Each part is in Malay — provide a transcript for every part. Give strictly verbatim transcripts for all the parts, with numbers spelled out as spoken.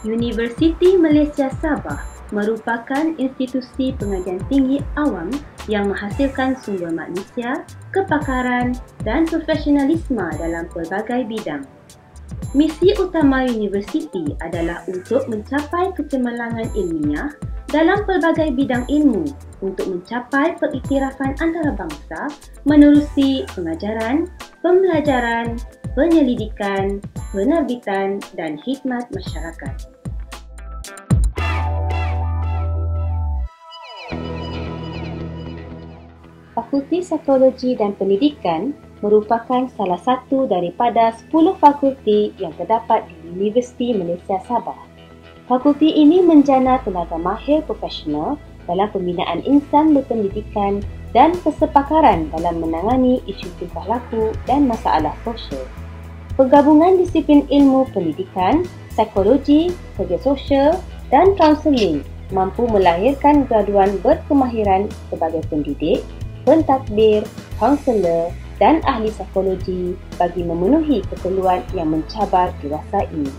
Universiti Malaysia Sabah merupakan institusi pengajian tinggi awam yang menghasilkan sumber manusia, kepakaran dan profesionalisme dalam pelbagai bidang. Misi utama universiti adalah untuk mencapai kecemerlangan ilmiah dalam pelbagai bidang ilmu untuk mencapai pengiktirafan antarabangsa menerusi pengajaran, pembelajaran, penyelidikan, penerbitan dan khidmat masyarakat. Fakulti Psikologi dan Pendidikan merupakan salah satu daripada sepuluh fakulti yang terdapat di Universiti Malaysia Sabah. Fakulti ini menjana tenaga mahir profesional dalam pembinaan insan berpendidikan dan kesepakaran dalam menangani isu tingkah laku dan masalah sosial. Penggabungan disiplin ilmu pendidikan, psikologi, kerja sosial dan kaunseling mampu melahirkan graduan berkemahiran sebagai pendidik, pentadbir, kaunselor dan ahli psikologi bagi memenuhi keperluan yang mencabar dewasa ini.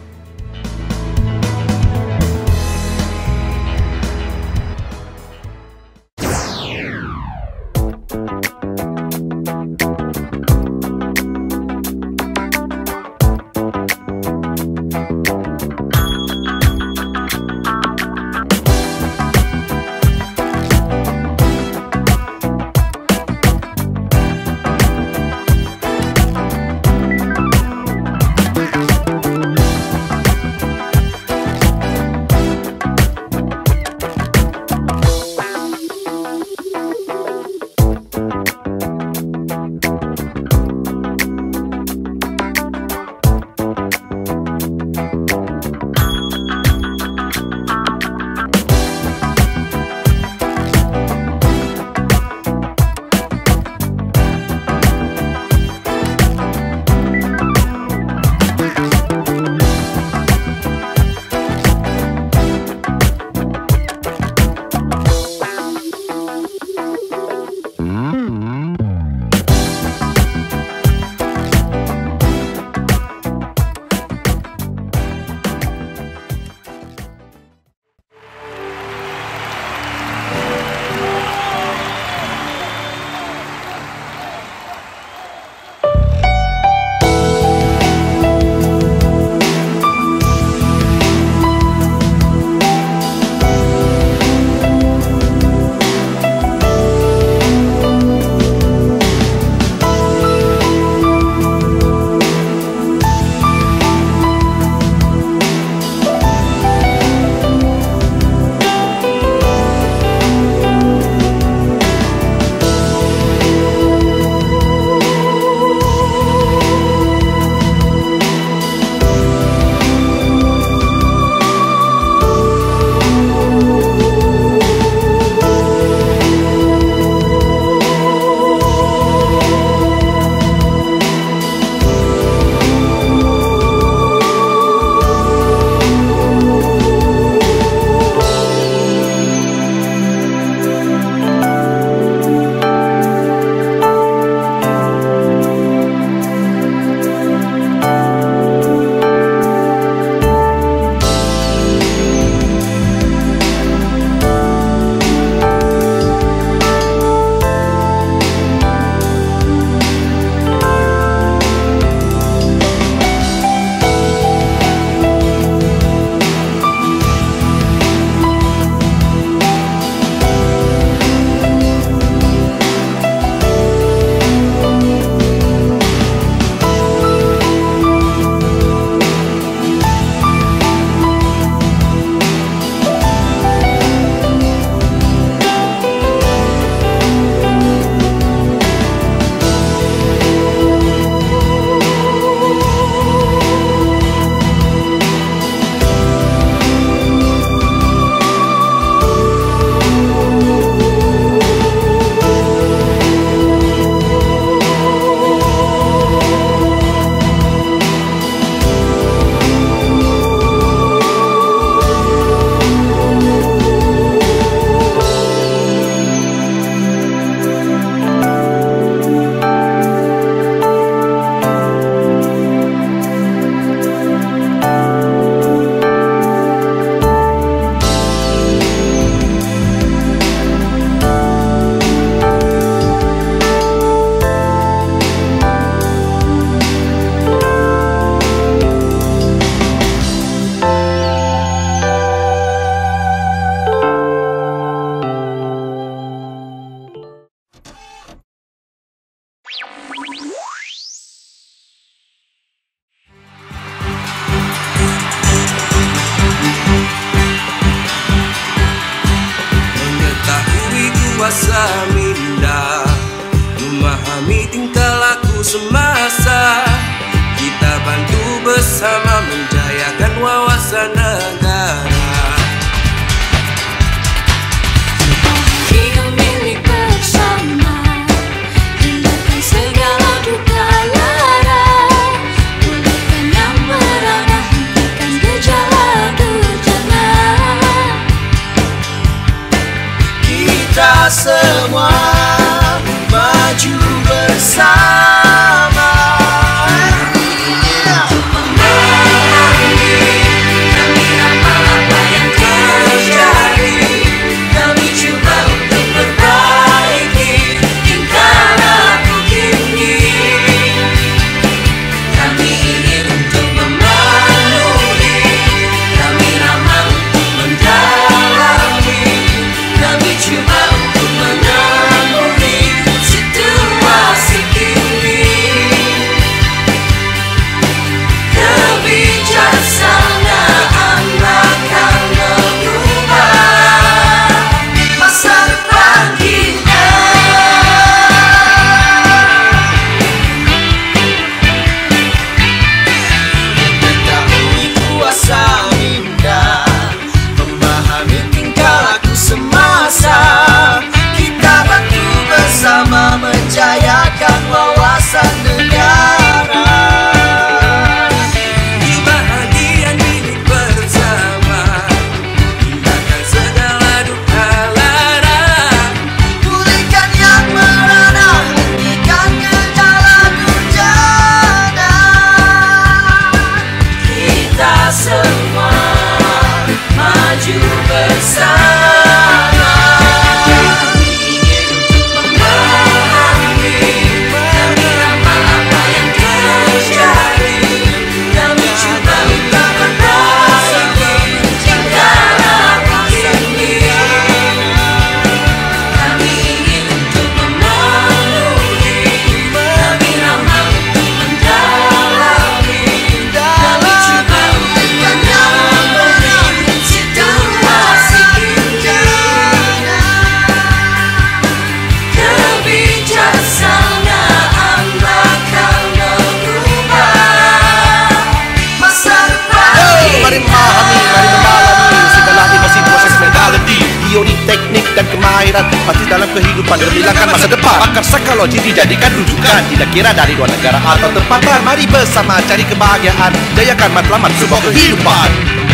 semua maju bersama. Memahami, kami ramal apa yang terjadi. Kami coba untuk perbaiki tingkah laku kini. Kami ingin untuk memenuhi, kami ramal untuk mendalami. Kami coba untuk mengamuni situasi kini. Kebijaksanaan akan mengubah masa depan kita. Mengetahui kuasa minda, memahami tingkah laku semasa. Kita bantu bersama menjayakan wawasan negara. Di bahagian ini bersama, hilangkan segala duka lara. Pulihkan yang merana, hentikan gejala durjana. Kita semua maju bersama. Kami ingin untuk memahami, kami ramal apa yang terjadi. Kami coba untuk perbaiki tingkah laku kini. Kami ingin untuk memenuhi, kami ramal untuk mendalami. Kami coba untuk mengamuni situasi kini. Kebijaksanaan akan mengubah masa depan kita. Mari memahami, mari memahami segala inovasi proses mentality, teori, teknik dan kemahiran pasti dalam kehidupan gemilangan masa depan. Pakar psikologi dijadikan rujukan, tidak kira dari luar negara atau tempatan. Mari bersama cari kebahagiaan, jayakan matlamat sebuah kehidupan.